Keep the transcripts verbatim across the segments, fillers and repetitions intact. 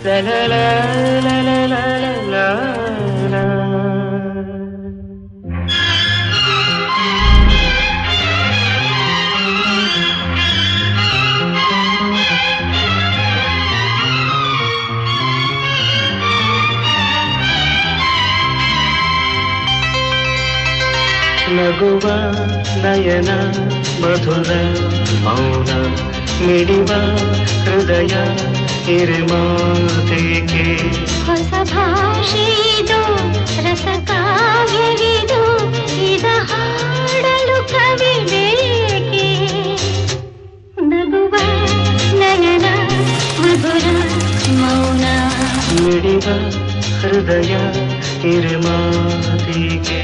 la la la la la la la la. ನಗುವ ನಯನ ಮಧುರ ಮೌನ ಮಿಡಿವ ಹೃದಯ ಹಿರಿಮಾತೆಗೆ ಹೊಸ ಭಾಷೆದು ರಸಕಾವ್ಯವಿದು ಇದ ಹಾಡಲು ಕವಿ ಬೇಕೆ ನಗುವ ನಯನ ಮಧುರ ಮೌನ ಮಿಡಿವ ಹೃದಯ ಹಿರಿಮಾತೆಗೆ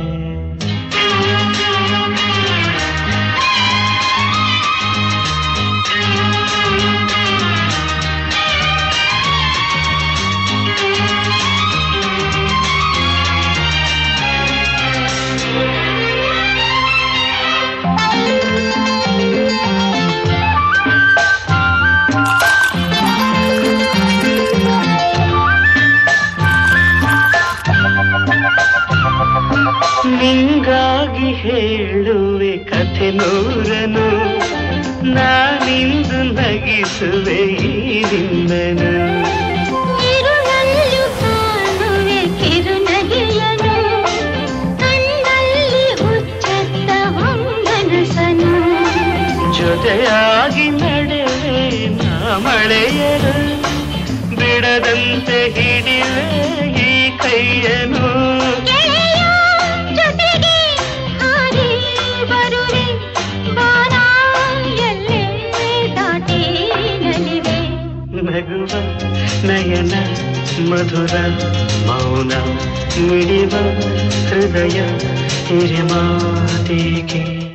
ನಿಂಗಾಗಿ ಹೇಳುವೆ ಕಥೆ ನೂರನು ನಾನಿಂದು ನಗಿಸುವೆ ಈ ನಿನ್ನನು ಇರುಳಲ್ಲೂ ಕಾಣುವೆ ಕಿರುನಗೆಯನು ಕಣ್ಣಲ್ಲಿ ಹುಚ್ಚತ್ತ ಹೊಂಗನಸನು ಜೊತೆಯಾಗಿ ನಡೆವೆ ನಾ ಮಳೆಯನು ಬಿಡದಂತೆ ಹಿಡಿವೆ ಈ ಕೈಯನು ನಗುವ ನಯನ ಮಧುರ ಮೌನ ಮಿಡಿವ ಹೃದಯ ಹಿರಿಮಾತೆಗೆ